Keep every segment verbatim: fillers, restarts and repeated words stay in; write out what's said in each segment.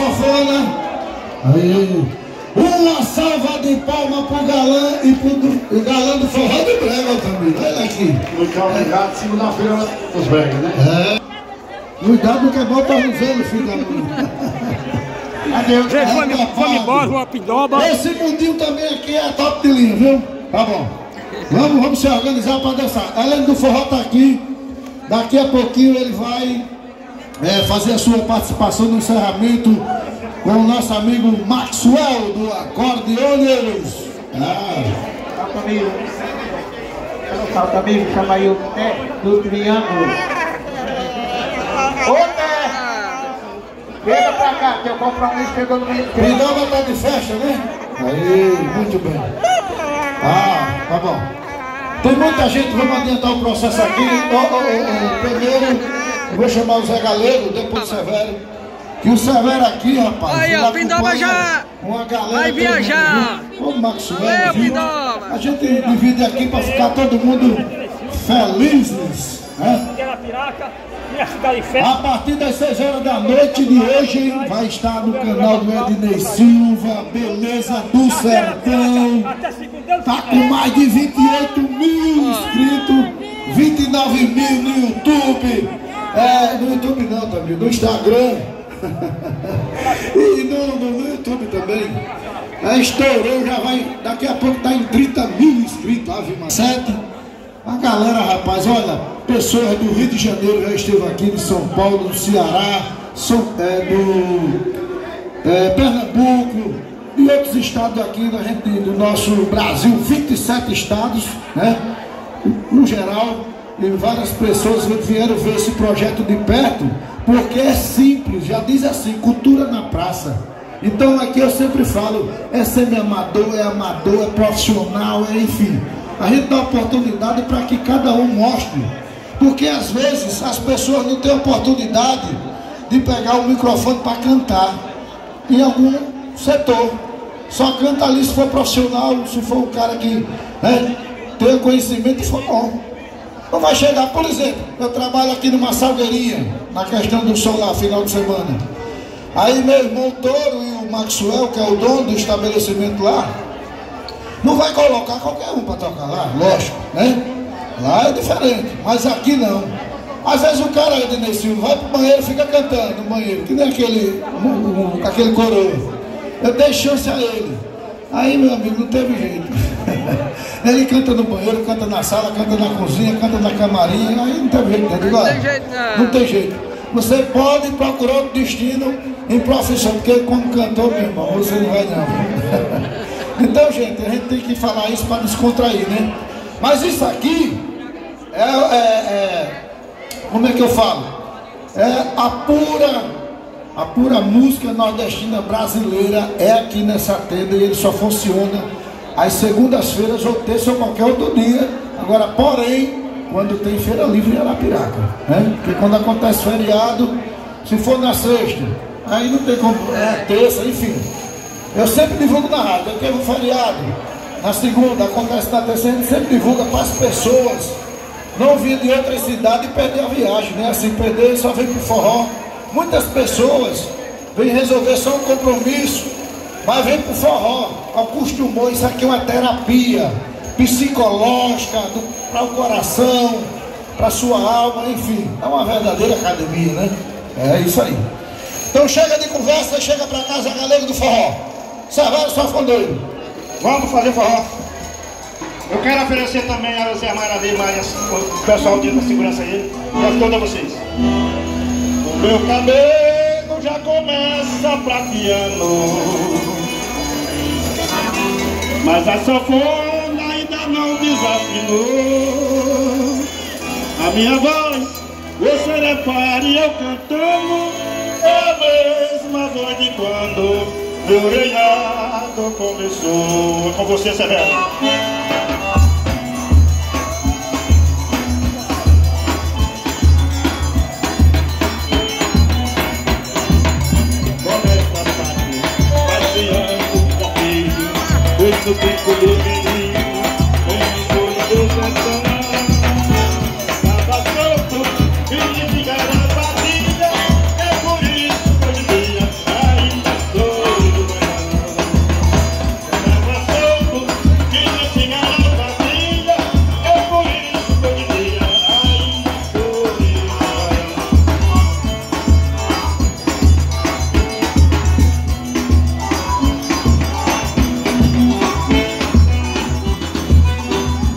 sanfona. Aí, uma salva de palmas pro galã e pro o galã do forró do brega também. Olha aqui. Muito obrigado. Segunda-feira os bregas, né? É. Cuidado que é bom tá usando, filho da mãe. Adeus. Fome, fome boa, uma pidoba. Esse mundinho também aqui é top de linha, viu? Tá bom. Vamos, vamos se organizar para dançar. Além do forró tá aqui. Daqui a pouquinho ele vai é, fazer a sua participação no encerramento com o nosso amigo Maxwell do Acordeoneiros. Ah. Falta meio. Falta meio, chama aí o Té do Triângulo. Ô Té! Chega pra cá, que eu compromisso chegou no meio do triângulo. Pidoba tá de festa, né? Aí, muito bem. Ah, tá bom. Tem muita gente, vamos adiantar o processo aqui. Oh, oh, oh, primeiro, eu vou chamar o Zé Galego, depois o Severo. Que o Severo aqui, rapaz. Aí, ó, Pindoba já uma galera vai viajar. O Maxwell, é, viu? Pindoba. A gente divide aqui para ficar todo mundo felizes, né? A partir das seis horas da noite de hoje vai estar no canal do Ednei Silva, Beleza do Sertão. Tá com mais de vinte e oito mil inscritos, vinte e nove mil no YouTube. É, no YouTube não, também, no Instagram. E no, no, no YouTube também. É, estourou, já vai, daqui a pouco tá em trinta mil inscritos, Ave Maria. Sete. A galera, rapaz, olha, pessoas do Rio de Janeiro já esteve aqui, de São Paulo, do Ceará, São, é, do é, Pernambuco e outros estados aqui da gente, do nosso Brasil, vinte e sete estados, né? No geral, e várias pessoas vieram ver esse projeto de perto, porque é simples, já diz assim, cultura na praça. Então aqui eu sempre falo, é semi-amador, é amador, é profissional, é enfim. A gente dá oportunidade para que cada um mostre, porque às vezes as pessoas não têm oportunidade de pegar o microfone para cantar em algum setor. Só canta ali se for profissional, se for um cara que né, tem conhecimento e for bom. Não vai chegar, por exemplo, eu trabalho aqui numa salgueirinha, na questão do som lá, final de semana. Aí meu irmão Toro e o Maxwell, que é o dono do estabelecimento lá, não vai colocar qualquer um para tocar lá, lógico, né? Lá é diferente, mas aqui não. Às vezes o cara aí de Ednei Silva vai pro banheiro e fica cantando no banheiro, que nem aquele, um, um, aquele coroa. Eu dei chance a ele. Aí, meu amigo, não teve jeito. Ele canta no banheiro, canta na sala, canta na cozinha, canta na camarim, aí não teve jeito. Não tem jeito, não. Não tem jeito. Você pode procurar outro destino em profissão, porque como cantor, meu irmão, você não vai não. Então, gente, a gente tem que falar isso para descontrair, né? Mas isso aqui é, é, é, como é que eu falo? É a pura, a pura música nordestina brasileira é aqui nessa tenda e ele só funciona às segundas-feiras ou terça ou qualquer outro dia. Agora, porém, quando tem feira livre em Arapiraca, né? Porque quando acontece feriado, se for na sexta, aí não tem como, é terça, enfim. Eu sempre divulgo na rádio, eu tenho um feriado, na segunda, acontece na terceira, a gente sempre divulga para as pessoas não vir de outra cidade e perder a viagem, né? Assim, perder só vem pro forró. Muitas pessoas vêm resolver só um compromisso, mas vem pro forró, acostumou, isso aqui é uma terapia psicológica para o coração, para a sua alma, enfim, é uma verdadeira academia, né? É isso aí. Então chega de conversa, chega para casa, galera do forró. Severo Sanfoneiro. Vamos fazer forró. Eu quero oferecer também a Zé Maravilha, o pessoal da segurança aí, e a todos vocês. O meu cabelo já começa prateando, mas a sanfona ainda não desafinou. A minha voz, você repare eu cantando, é a mesma voz de quando meu reinado começou. É com você, Severo. Começa a bater, passeando com filho, pois no tempo do menino, começou do sertão. Tava pronto, e ligar a batida, é por isso que hoje dia, aí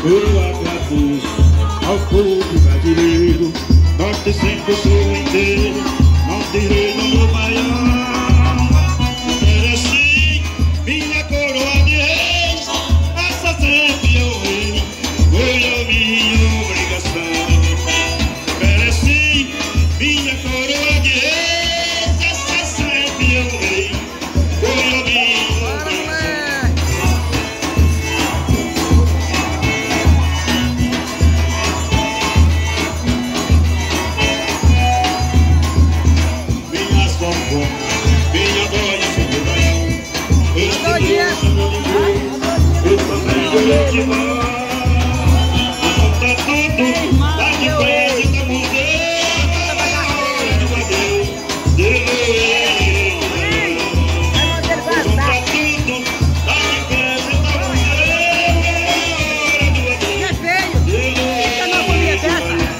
eu agradeço ao povo brasileiro, norte, centro, sul inteiro, não tirei do meu Baião. Mereci minha coroa de reis, essa sempre eu rei, foi a minha obrigação. Mereci minha coroa de reis, essa sempre eu rei, foi a minha obrigação. Minha boia sobre o Baião, eu também vou te dar. Conta tudo, tá de pé, tá mudando. Hora do adeus, de conta tudo, tá de pé, tá mudando. Hora do adeus. É feio. Fica na família dessa.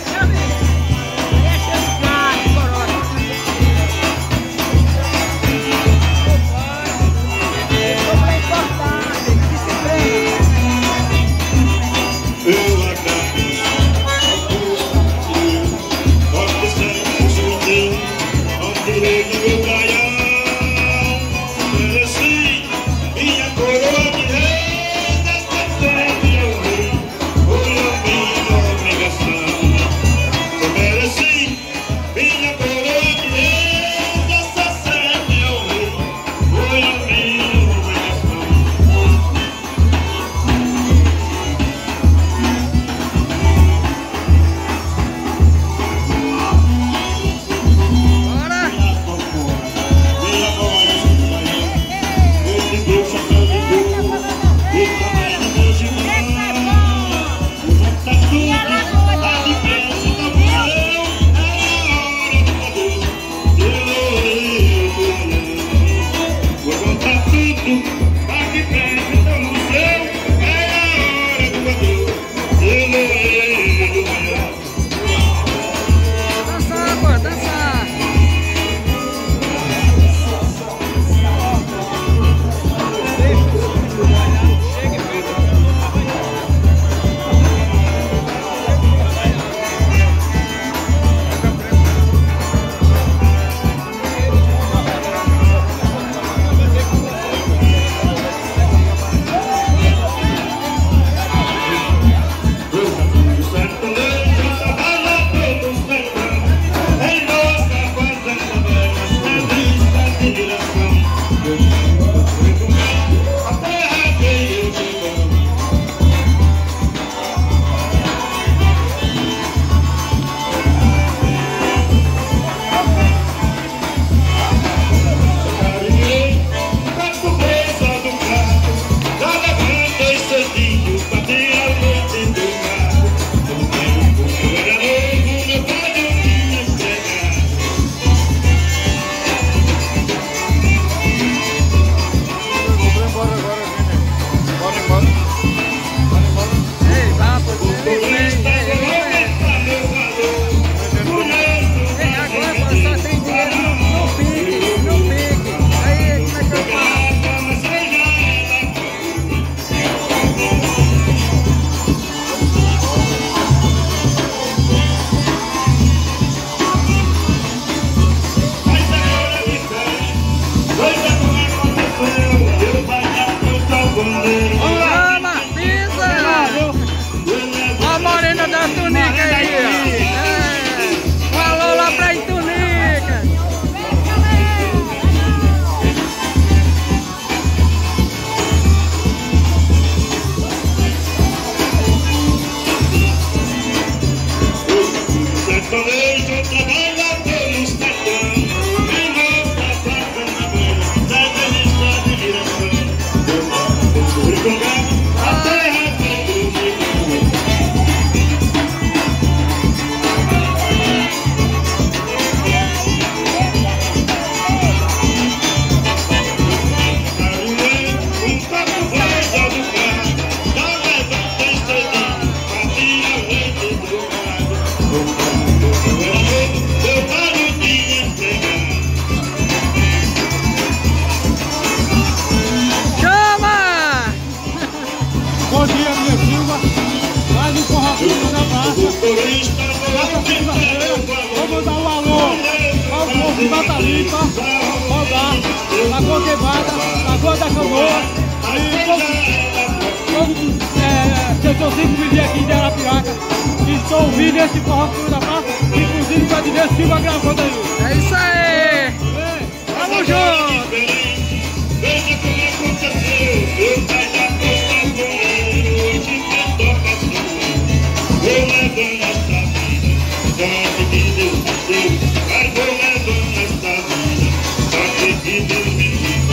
Ponta Limpa, Balgar, Lagoa Queimada, Lagoa da Canoa e todo, todo é, setorzinho que vivia aqui de Arapiraca, que estão ouvindo esse forró da praça, inclusive o Adinês Silva gravando aí. É isso aí! Tamo junto! Veja como aconteceu, meu pai já foi companheiro, hoje quem toca sou vou levando esta vida, sorte que Deus me deu, mas vou levando esta vida, sorte que Deus me deu.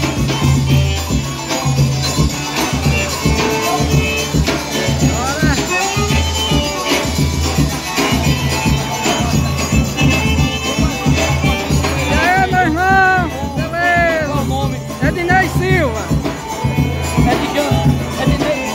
E aí, meu irmão? Beleza? Qual o nome? Ednei Silva. É de quem? É de Ney.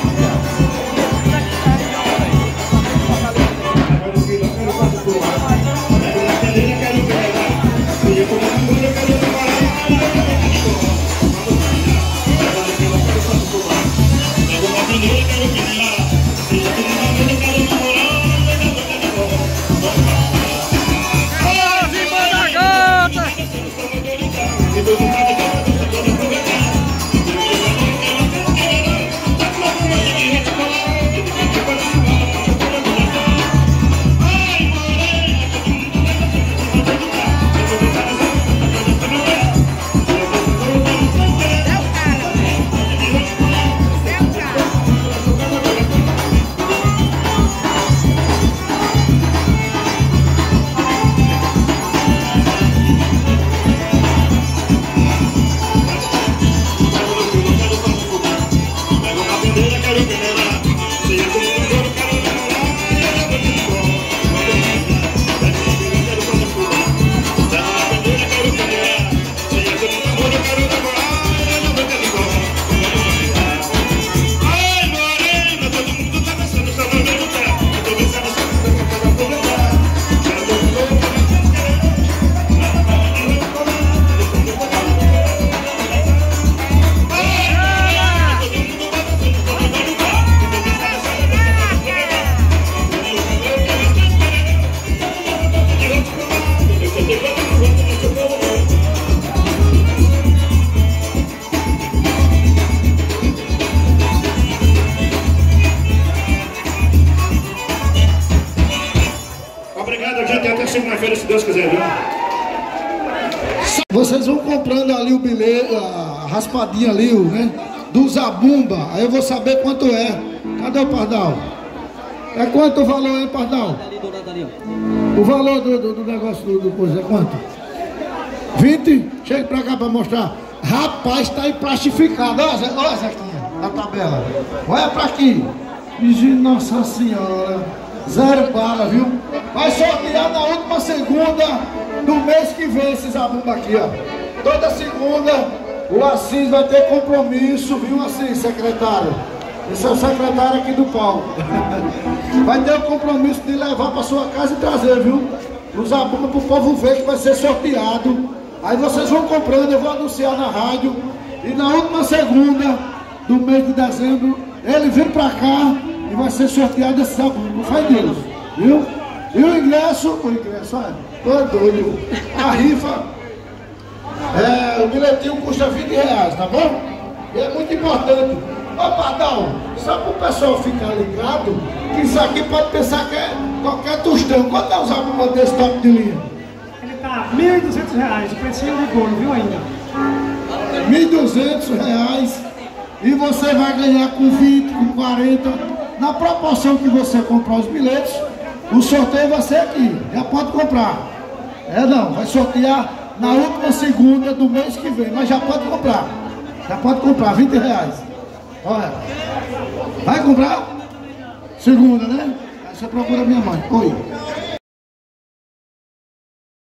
Obrigado, gente. Até segunda-feira, se Deus quiser, viu? Vocês vão comprando ali o bilhete, a raspadinha ali, o, né? Do Zabumba. Aí eu vou saber quanto é. Cadê o Pardal? É quanto o valor aí, Pardal? O valor do, do, do negócio do, do coisa é quanto? vinte? Chega pra cá pra mostrar. Rapaz, tá aí plastificado. Olha, olha essa aqui, na tabela. Olha pra aqui. Nossa Senhora. Zero bala, viu? Vai sortear na última segunda do mês que vem esse Zabumba aqui, ó. Toda segunda o Assis vai ter compromisso, viu, Assis, secretário? Esse é o secretário aqui do palco. Vai ter o compromisso de levar para sua casa e trazer, viu? O Zabumba pro povo ver que vai ser sorteado. Aí vocês vão comprando, eu vou anunciar na rádio. E na última segunda do mês de dezembro, ele vem pra cá e vai ser sorteado esse Zabumba. Faz Deus, viu? E o ingresso, o ingresso, olha, tô doido. A rifa, é, o bilhetinho custa vinte reais, tá bom? E é muito importante. Ô Pardal, só para o pessoal ficar ligado, que isso aqui pode pensar que é qualquer tostão. Quanto é o Zabumba desse top de linha? Ele tá mil e duzentos reais, o precinho de bolo, viu ainda? mil e duzentos reais e você vai ganhar com vinte, com quarenta. Na proporção que você comprar os bilhetes, o sorteio vai ser aqui. Já pode comprar. É não, vai sortear na última segunda do mês que vem, mas já pode comprar. Já pode comprar, vinte reais. Olha. Vai comprar? Segunda, né? Aí você procura minha mãe. Oi.